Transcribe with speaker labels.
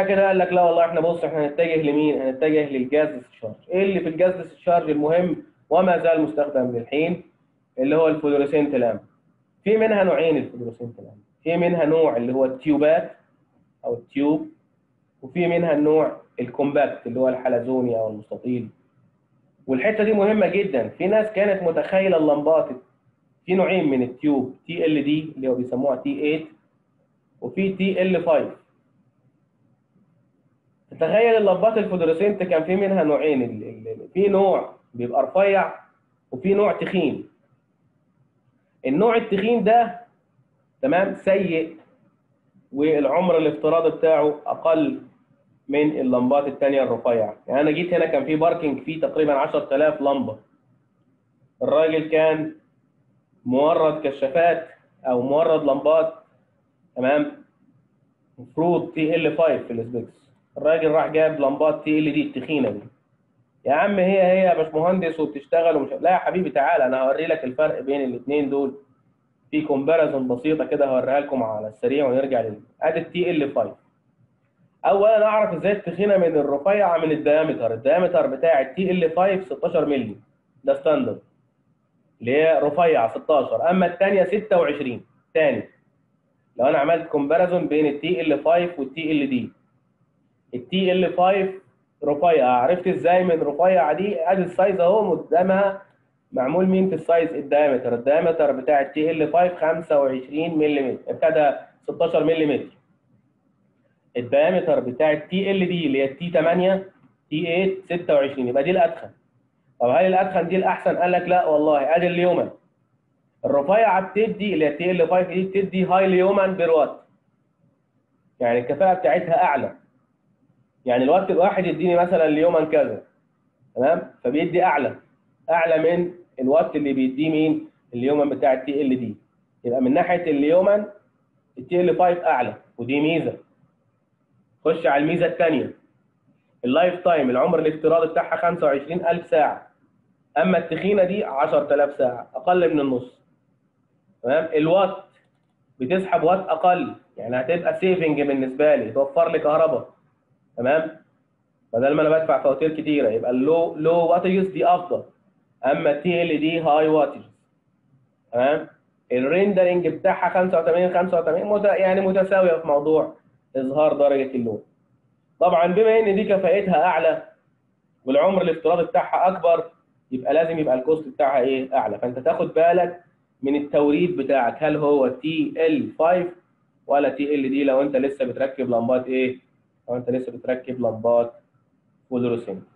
Speaker 1: بعد كده قال لك لا والله احنا بص احنا هنتجه لمين؟ هنتجه للجاز ديسشارج. ايه اللي في الجاز ديسشارج المهم وما زال مستخدم للحين؟ اللي هو الفلوريسنت لامب. في منها نوعين الفلوريسنت لامب، في منها نوع اللي هو التيوبات او التيوب، وفي منها النوع الكومباكت اللي هو الحلزوني او المستطيل. والحته دي مهمه جدا. في ناس كانت متخيله اللمبات في نوعين من التيوب، تي ال دي اللي هو بيسموها تي 8 وفي تي ال 5. تخيل اللمبات الفلوريسنت كان في منها نوعين، في نوع بيبقى رفيع وفي نوع تخين. النوع التخين ده تمام سيء، والعمر الافتراضي بتاعه اقل من اللمبات الثانيه الرفيعه. يعني انا جيت هنا كان في باركنج فيه تقريبا 10000 لمبه. الراجل كان مورد كشافات او مورد لمبات تمام المفروض تي ال 5 في السبيكس. الراجل راح جاب لمبات تي ال دي التخينه دي. يا عم هي يا باشمهندس وبتشتغل ومش، لا يا حبيبي تعالى انا هوري لك الفرق بين الاثنين دول في كومباريزون بسيطه كده هوريها لكم على السريع ونرجع ادي التي ال 5. اولا اعرف ازاي التخينه من الرفيعه من الديامتر. الديامتر بتاع التي ال 5 16 مللي، ده ستاندرد اللي هي رفيع 16. اما الثانيه 26. ثاني لو انا عملت كومباريزون بين التي ال 5 والتي ال دي، التي ال 5 رفيع. عرفت ازاي من رفيع دي؟ ادي السايز اهو قدامها معمول مين في السايز؟ الدايمتر بتاع التي ال 5 25 ملم، ابتدى 16 ملم. الدايمتر بتاع التي ال دي اللي هي التي 8 تي 8 26، يبقى دي الادخن. طب هل الادخن دي الاحسن؟ قال لك لا والله ادي اليومن الرفيعه بتدي اللي هي التي ال 5 دي بتدي هاي اليومن بير وات، يعني الكفاءه بتاعتها اعلى. يعني الوات الواحد يديني مثلا اليومن كذا تمام، فبيدي اعلى من الوات اللي بيديه مين؟ اليومن بتاع التي ال دي. يبقى من ناحيه اليومن التي ال 5 اعلى، ودي ميزه. خش على الميزه الثانيه، اللايف تايم العمر الافتراضي بتاعها 25000 ساعه، اما التخينه دي 10000 ساعه، اقل من النص. تمام. الوات بتسحب وات اقل، يعني هتبقى سيفنج بالنسبه لي، توفر لي كهرباء. تمام. بدل ما انا بدفع فواتير كتيره، يبقى لو واتجز دي افضل، اما التي ال دي هاي واتجز. تمام. الريندرنج بتاعها 85 يعني متساويه في موضوع اظهار درجه اللون. طبعا بما ان دي كفاءتها اعلى والعمر الافتراضي بتاعها اكبر، يبقى لازم يبقى الكوست بتاعها ايه؟ اعلى. فانت تاخد بالك من التوريد بتاعك، هل هو تي ال 5 ولا تي ال دي لو انت لسه بتركب لمبات ايه؟ لو انت لسه بتركب لمبات فلورسنت.